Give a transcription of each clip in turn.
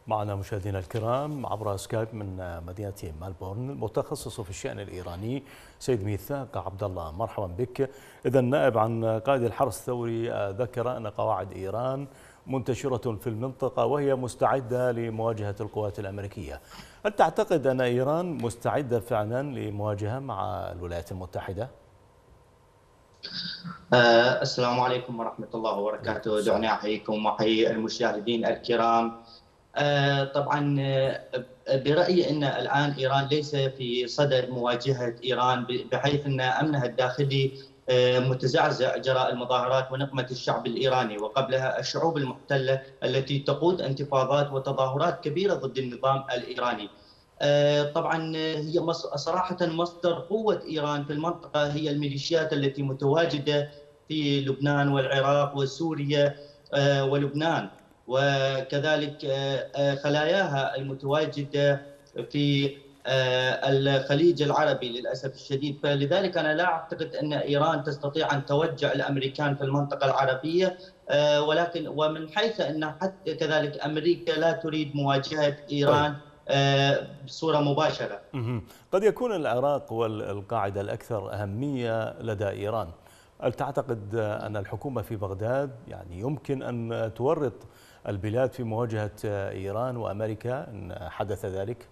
معنا مشاهدينا الكرام عبر سكايب من مدينة ملبورن المتخصص في الشأن الإيراني سيد ميثاق عبد الله. مرحبا بك. إذا النائب عن قائد الحرس الثوري ذكر أن قواعد إيران منتشرة في المنطقة وهي مستعدة لمواجهة القوات الأمريكية. هل تعتقد أن إيران مستعدة فعلا لمواجهة مع الولايات المتحدة؟ السلام عليكم ورحمة الله وبركاته. دعني أحييكم وأحيي المشاهدين الكرام. طبعا برأيي أن الآن إيران ليس في صدد مواجهة إيران، بحيث أن أمنها الداخلي متزعزع جراء المظاهرات ونقمة الشعب الإيراني، وقبلها الشعوب المحتلة التي تقود انتفاضات وتظاهرات كبيرة ضد النظام الإيراني. طبعا هي صراحة مصدر قوة إيران في المنطقة هي الميليشيات التي متواجدة في لبنان والعراق وسوريا ولبنان، وكذلك خلاياها المتواجدة في الخليج العربي للأسف الشديد. فلذلك أنا لا أعتقد أن إيران تستطيع أن توجع الأمريكان في المنطقة العربية، ولكن ومن حيث أن حتى كذلك أمريكا لا تريد مواجهة إيران بصورة مباشرة. قد يكون العراق والقاعدة الأكثر أهمية لدى إيران. هل تعتقد أن الحكومة في بغداد يعني يمكن أن تورط البلاد في مواجهة إيران وأمريكا إن حدث ذلك؟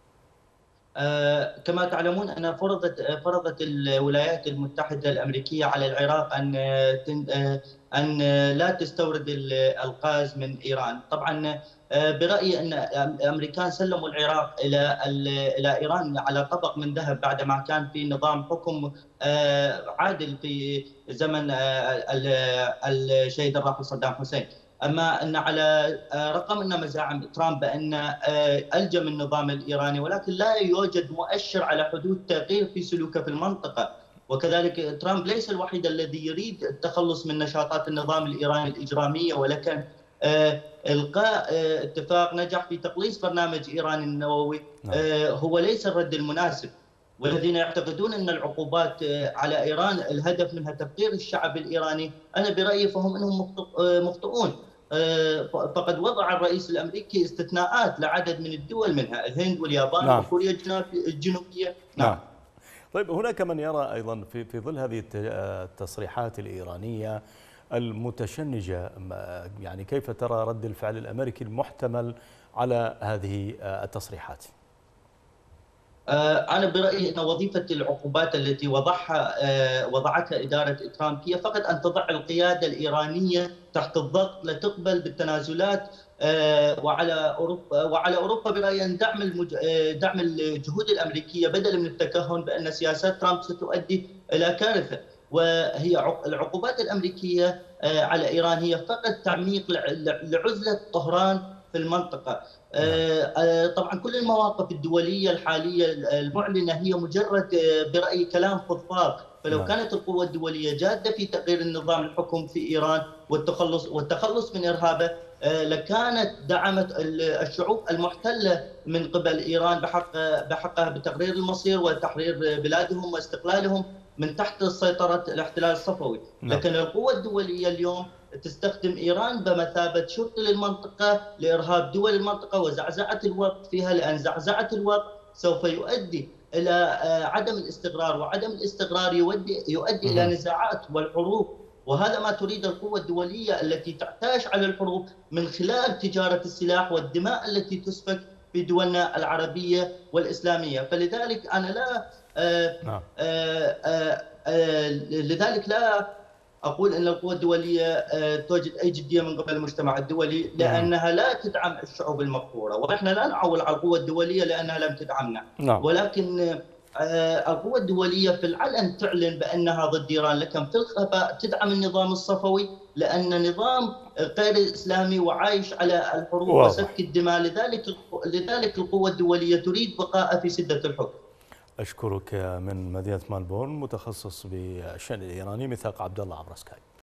كما تعلمون أن فرضت الولايات المتحدة الأمريكية على العراق أن لا تستورد الغاز من إيران. طبعا برأيي أن الأمريكان سلموا العراق إلى إيران على طبق من ذهب بعدما كان في نظام حكم عادل في زمن الشهيد الراحل صدام حسين. أما أن على رقم أن مزاعم ترامب بأن ألجم النظام الإيراني، ولكن لا يوجد مؤشر على حدوث تغيير في سلوكه في المنطقة. وكذلك ترامب ليس الوحيد الذي يريد التخلص من نشاطات النظام الإيراني الإجرامية، ولكن إلقاء اتفاق نجح في تقليص برنامج إيران النووي هو ليس الرد المناسب. والذين يعتقدون أن العقوبات على إيران الهدف منها تفقير الشعب الإيراني، أنا برأيي فهم أنهم مخطئون. فقد وضع الرئيس الأمريكي استثناءات لعدد من الدول منها الهند واليابان وكوريا الجنوبية. نعم. طيب هناك من يرى أيضا في ظل هذه التصريحات الإيرانية المتشنجة، يعني كيف ترى رد الفعل الأمريكي المحتمل على هذه التصريحات؟ أنا برأيي أن وظيفة العقوبات التي وضعتها إدارة ترامب هي فقط أن تضع القيادة الإيرانية تحت الضغط لتقبل بالتنازلات، وعلى أوروبا برأيي أن دعم الجهود الأمريكية بدلا من التكهن بأن سياسات ترامب ستؤدي إلى كارثة. وهي العقوبات الأمريكية على إيران هي فقط تعميق لعزلة طهران في المنطقة. طبعا كل المواقف الدولية الحالية المعلنة هي مجرد برأيي كلام فضفاض. فلو كانت القوى الدولية جادة في تغيير النظام الحكم في إيران والتخلص من إرهابه، لكانت دعمت الشعوب المحتلة من قبل إيران بحقها بتقرير المصير وتحرير بلادهم واستقلالهم من تحت سيطرة الاحتلال الصفوي. لكن القوى الدولية اليوم تستخدم إيران بمثابة شرطي للمنطقة لإرهاب دول المنطقة وزعزعة الوقت فيها، لأن زعزعة الوقت سوف يؤدي إلى عدم الاستقرار، وعدم الاستقرار يؤدي إلى نزاعات والحروب. وهذا ما تريد القوى الدولية التي تعتاش على الحروب من خلال تجارة السلاح والدماء التي تسفك في دولنا العربية والإسلامية. فلذلك أنا لا أقول أن القوى الدولية توجد أي جدية من قبل المجتمع الدولي، لأنها لا تدعم الشعوب المقهورة، ونحن لا نعول على القوى الدولية لأنها لم تدعمنا. ولكن القوى الدولية في العلن تعلن بأنها ضد إيران، لكن في الخفاء تدعم النظام الصفوي لأن نظام غير إسلامي وعايش على الحروب وسفك الدماء. لذلك القوى الدولية تريد بقاء في سدة الحكم. أشكرك من مدينة ملبورن متخصص بالشأن الإيراني ميثاق عبد الله عبر سكايب.